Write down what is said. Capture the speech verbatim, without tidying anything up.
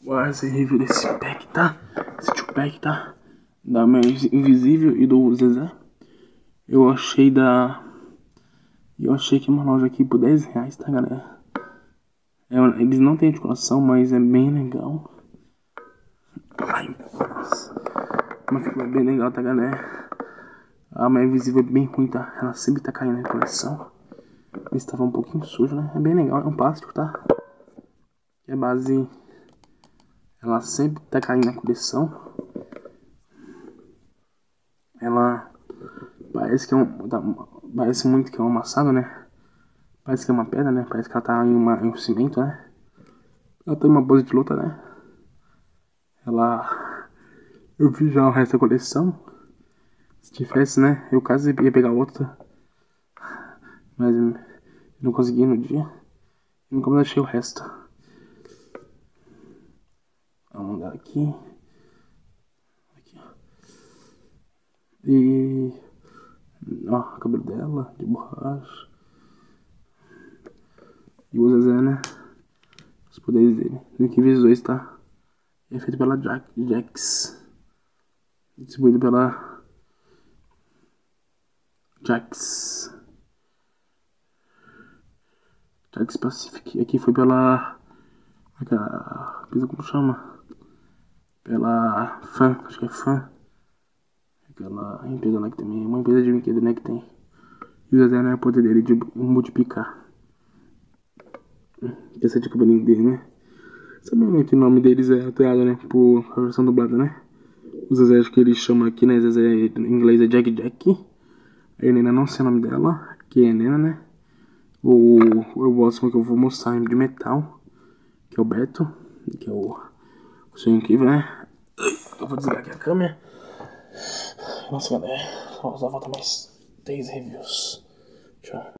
Bora esse review desse pack, tá? Esse two pack, tá? Da Minha Invisível e do Zezé. Eu achei da... Eu achei que uma loja aqui por dez reais, tá, galera? É, eles não têm articulação, mas é bem legal. Ai, nossa. Uma figura bem legal, tá, galera? A Minha Invisível é bem ruim, tá? Ela sempre tá caindo na coleção. Esse tava um pouquinho sujo, né? É bem legal, é um plástico, tá? É base... Ela sempre tá caindo na coleção. Ela parece que é um... Tá, parece muito que é um amassado, né? Parece que é uma pedra, né? Parece que ela tá em, uma, em um cimento, né? Ela tá em uma pose de luta, né? Ela... Eu vi já o resto da coleção. Se tivesse, né? Eu quase ia pegar outra. Mas eu não consegui no dia. E nunca mais achei o resto. Vamos dar aqui. Aqui, ó. E... Ó, o cabelo dela, de borracha. E o Zezé, né? Os poderes dele. Invisíveis, tá? É feito pela Jack, Jax. Distribuído pela Jax. Jax Pacific. Aqui foi pela... Aquela... Como chama? Pela Fan. Acho que é Fan. Aquela empresa lá que também é uma empresa de brinquedo, né? Que tem. E o Zezé, né? O poder dele de multiplicar. Esse é de cabelinho dele, né? Sabendo que o nome deles é alterado, né? Por a versão dublada, né? O Zezé, acho que eles chamam aqui, né? Zezé em inglês é Jack Jack. A Helena não sei o nome dela. Que é Helena, né? O, o próximo que eu vou mostrar de metal. Que é o Beto. Que é o... O Senhor Incrível, né? Eu vou desligar aqui a câmera. Nossa, galera. Só falta mais três reviews. Tchau.